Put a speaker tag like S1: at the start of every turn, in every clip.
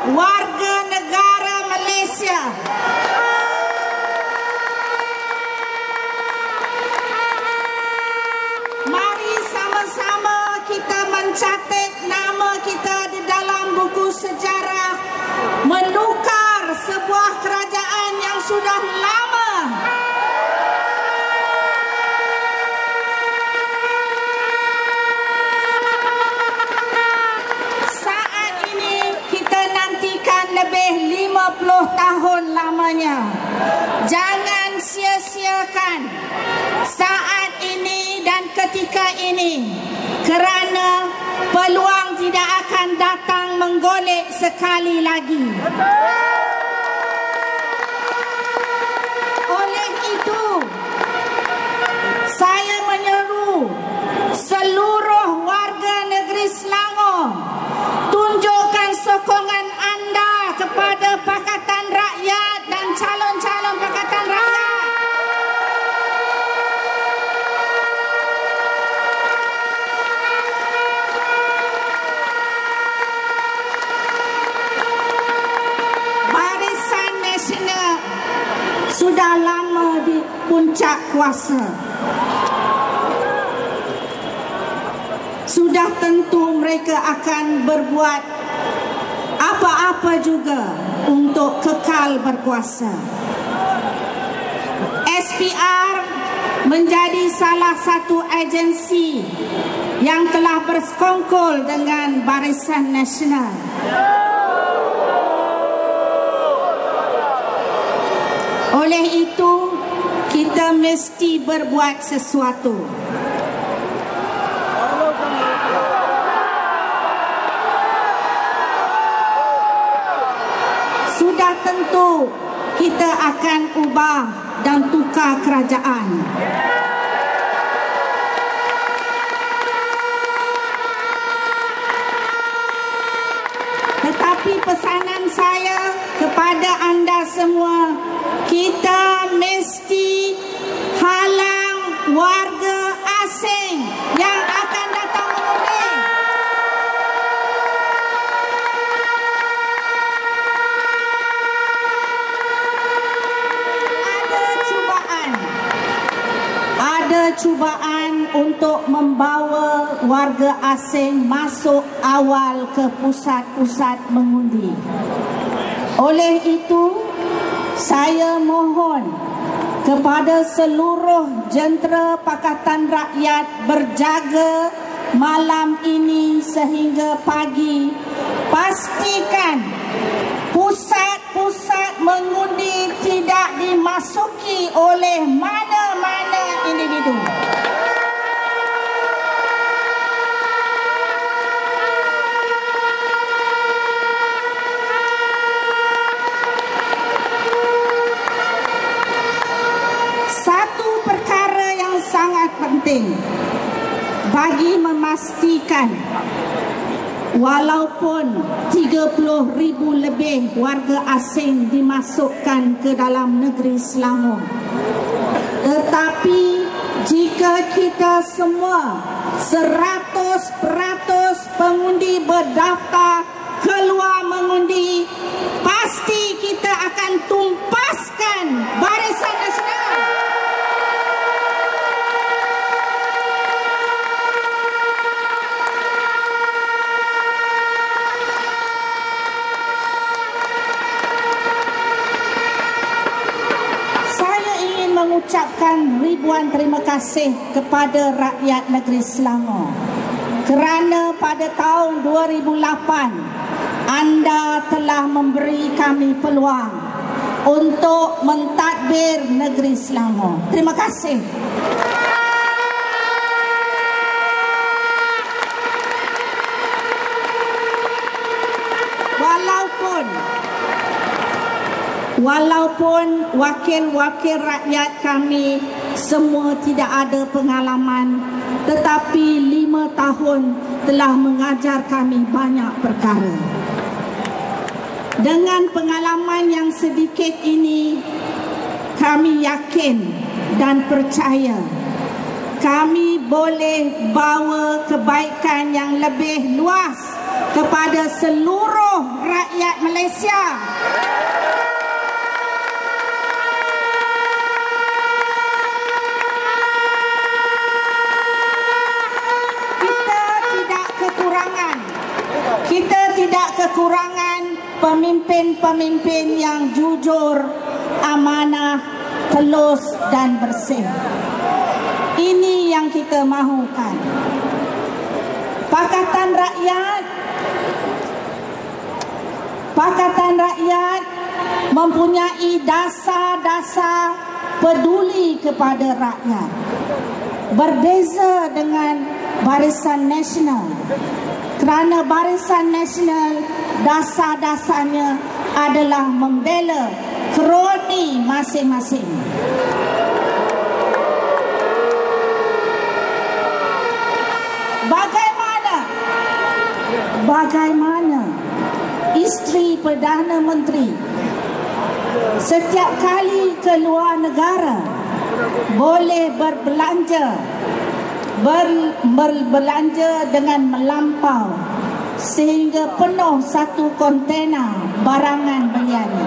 S1: warga negara Malaysia. Mari sama-sama kita mencatat nama kita di dalam buku sejarah, menukar sebuah kerajaan yang sudah lama lebih 50 tahun lamanya. Jangan sia-siakan saat ini dan ketika ini, kerana peluang tidak akan datang menggolek sekali lagi. Oleh itu, saya menyeru seluruh warga negeri Selangor, tunjukkan sokongan anda kepada Pakatan Rakyat dan calon-calon Pakatan Rakyat. Barisan Nasional sudah lama di puncak kuasa. Sudah tentu mereka akan berbuat apa-apa juga untuk kekal berkuasa. SPR menjadi salah satu agensi yang telah bersekongkol dengan Barisan Nasional. Oleh itu, kita mesti berbuat sesuatu. Sudah tentu kita akan ubah dan tukar kerajaan. Tetapi pesanan saya kepada anda semua, kita mesti halang warga asing yang akan datang mengundi. Cubaan untuk membawa warga asing masuk awal ke pusat-pusat mengundi. Oleh itu, saya mohon kepada seluruh jentera Pakatan Rakyat berjaga malam ini sehingga pagi. Pastikan pusat-pusat mengundi tidak dimasuki oleh mana-mana individu. Satu perkara yang sangat penting bagi memastikan walaupun 30,000 lebih warga asing dimasukkan ke dalam negeri Selangor, tetapi jika kita semua 100% pengundi berdaftar keluar mengundi, pasti kita akan tumpaskan Barisan Nasional. Mengucapkan ribuan terima kasih kepada rakyat negeri Selangor kerana pada tahun 2008 anda telah memberi kami peluang untuk mentadbir negeri Selangor. Terima kasih. Walaupun wakil-wakil rakyat kami semua tidak ada pengalaman, tetapi 5 tahun telah mengajar kami banyak perkara. Dengan pengalaman yang sedikit ini, kami yakin dan percaya kami boleh bawa kebaikan yang lebih luas kepada seluruh rakyat Malaysia. pemimpin-pemimpin yang jujur, amanah, telus dan bersih. Ini yang kita mahukan. Pakatan Rakyat mempunyai dasar-dasar peduli kepada rakyat. Berbeza dengan Barisan Nasional, kerana Barisan Nasional dasar-dasarnya adalah membela kroni masing-masing. Bagaimana isteri Perdana Menteri setiap kali keluar negara boleh berbelanja dengan melampau sehingga penuh satu kontena barangan beliannya.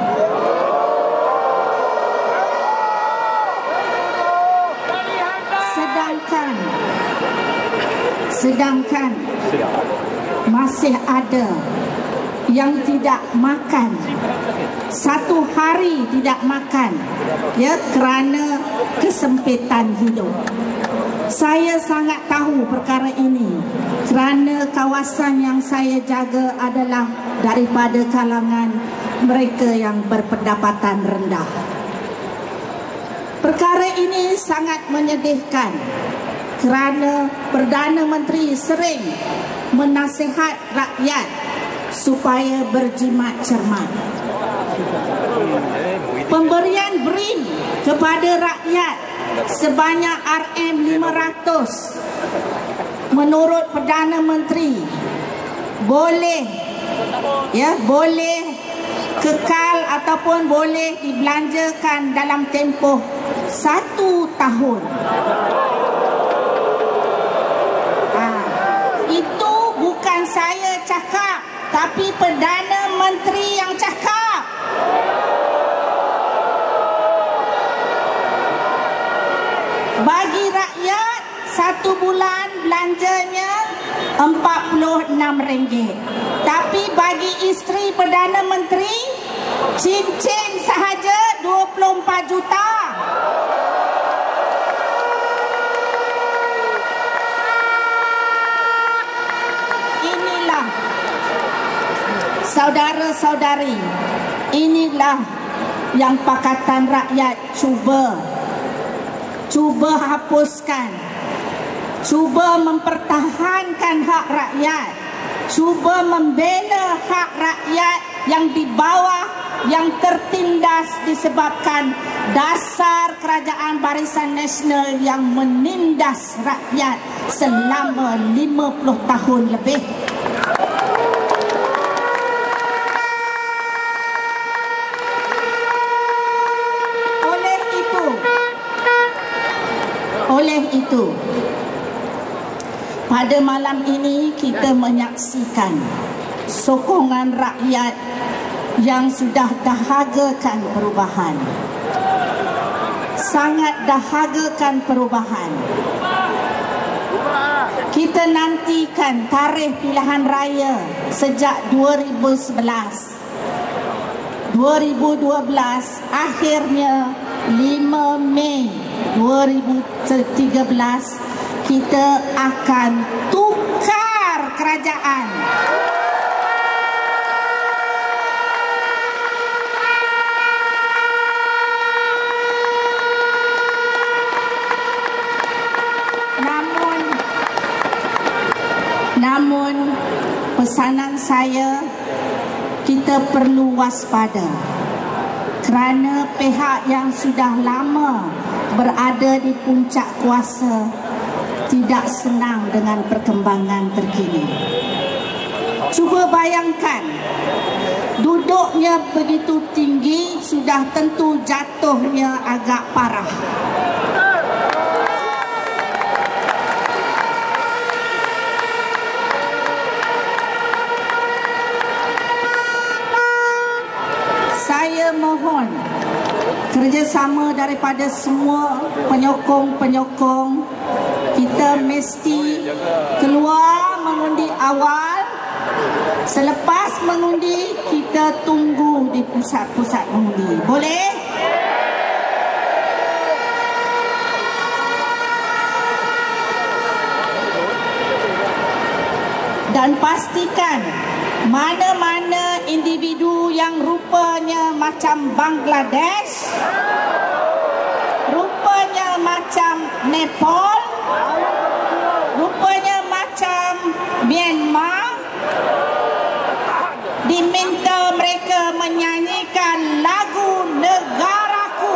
S1: Sedangkan masih ada yang tidak makan, satu hari tidak makan, ya, kerana kesempitan hidup. Saya sangat tahu perkara ini kerana kawasan yang saya jaga adalah daripada kalangan mereka yang berpendapatan rendah. Perkara ini sangat menyedihkan kerana Perdana Menteri sering menasihat rakyat supaya berjimat cermat. Pemberian BRIN kepada rakyat sebanyak RM500 menurut Perdana Menteri boleh kekal ataupun boleh dibelanjakan dalam tempoh 1 tahun. Itu bukan saya cakap, tapi Perdana Menteri yang cakap. Bagi rakyat 1 bulan belanjanya RM46. Tapi bagi isteri Perdana Menteri, cincin sahaja 24 juta. Inilah saudara-saudari, inilah yang Pakatan Rakyat cuba hapuskan, cuba mempertahankan hak rakyat, cuba membela hak rakyat yang di bawah, yang tertindas disebabkan dasar kerajaan Barisan Nasional yang menindas rakyat selama 50 tahun lebih. Oleh itu, pada malam ini kita menyaksikan sokongan rakyat yang sudah dahagakan perubahan. Sangat dahagakan perubahan. Kita nantikan tarikh pilihan raya sejak 2011. 2012 akhirnya 5 Mei 2013 kita akan tukar kerajaan. Namun pesanan saya, kita perlu waspada kerana pihak yang sudah lama berada di puncak kuasa tidak senang dengan perkembangan terkini. Cuba bayangkan, duduknya begitu tinggi, sudah tentu jatuhnya agak parah. Saya mohon kerjasama daripada semua penyokong-penyokong. Kita mesti keluar mengundi awal Selepas mengundi, kita tunggu di pusat-pusat mengundi. Boleh? Dan pastikan mana-mana individu yang rupanya macam Bangladesh, rupanya macam Nepal, rupanya macam Myanmar, diminta mereka menyanyikan lagu Negaraku.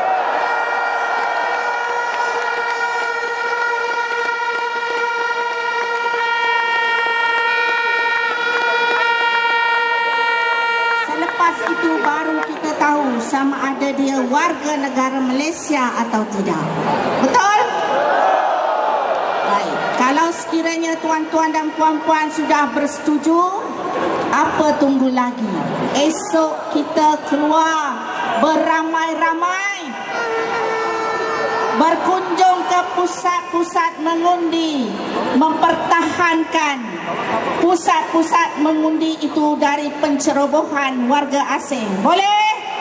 S1: Selepas itu baru kita tahu sama ada dia warga negara Malaysia atau tidak. Betul? Baik. Kalau sekiranya tuan-tuan dan puan-puan sudah bersetuju, apa tunggu lagi? Esok kita keluar beramai-ramai, berkunjung ke pusat-pusat mengundi, mempertahankan pusat-pusat mengundi itu dari pencerobohan warga asing. Boleh?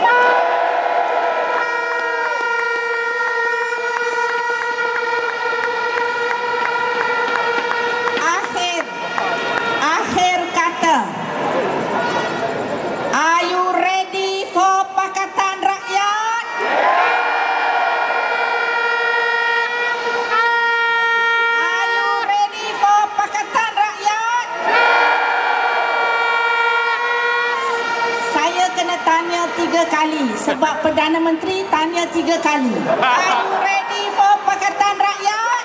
S1: Akhir kata, are you ready for Pakatan Rakyat? Are you ready for Pakatan Rakyat? Saya kena tanya 3 kali sebab Perdana Menteri tanya 3 kali. Are you ready for Pakatan Rakyat?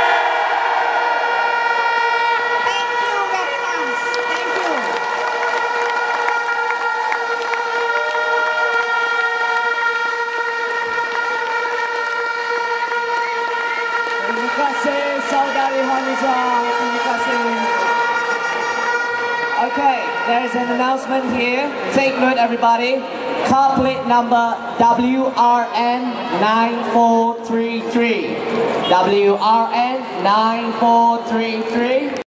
S1: Thank you very much. Thank you.
S2: Terima kasih Saudari Haniza. Terima kasih. Okay, there is an announcement here. Take note, everybody. Car plate number WRN9433. WRN9433.